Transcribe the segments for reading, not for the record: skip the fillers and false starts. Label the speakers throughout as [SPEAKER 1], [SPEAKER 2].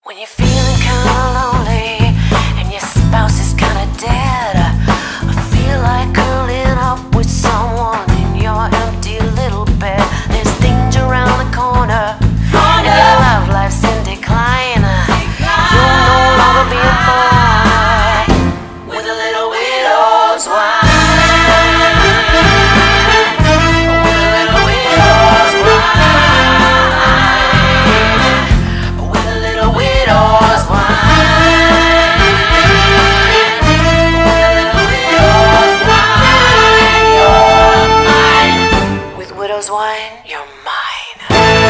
[SPEAKER 1] When you're feeling kinda lonely and your spouse is kinda dead, I feel like curling up with someone in your empty little bed. There's danger around the corner, and your love life's in decline. You'll no longer be a boy with a little widow's wine. Wine, you're mine.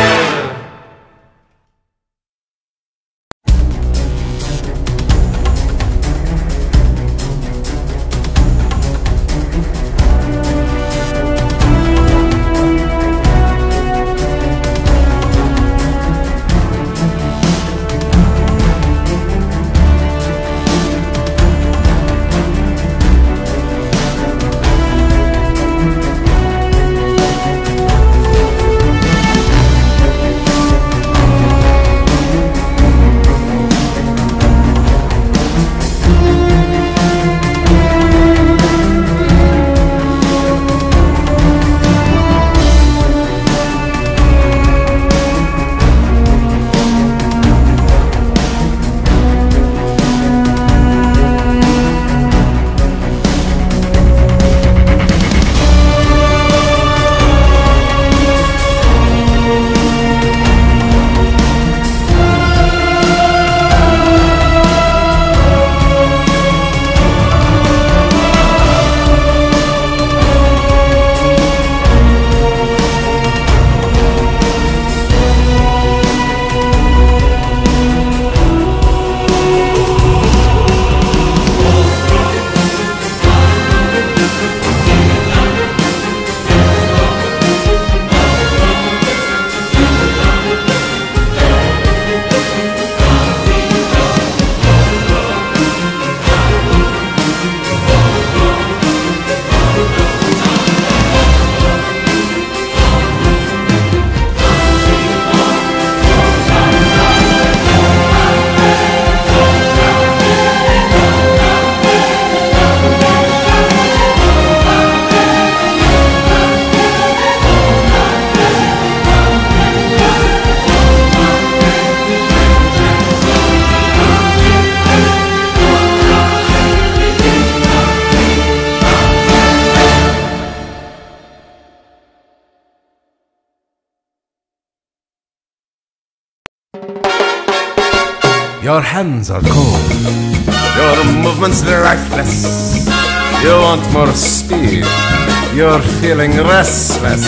[SPEAKER 2] Your hands are cold, your movements lifeless. You want more speed, you're feeling restless.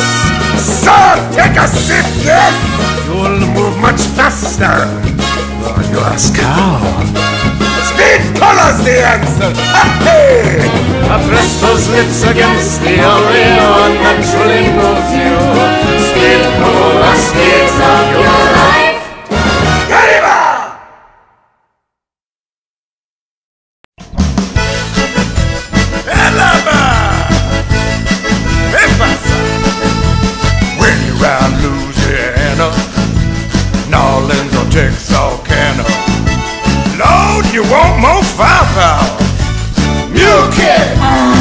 [SPEAKER 2] Sir, take a sip, yes! You'll move much faster, or you ask how. Speed color's the answer! Hey! Press those lips against the only one that truly moves you. Speed color speeds of your life. Texarkana. Lord, you want more firepower. Mule Kid.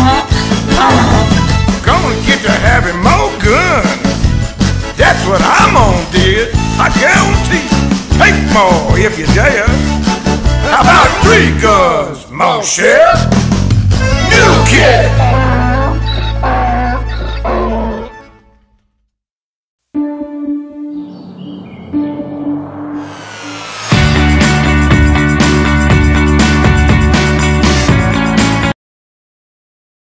[SPEAKER 2] Gonna get to having more guns. That's what I'm on, dear. I guarantee. Take more if you dare. How about 3 guns, more sheriff?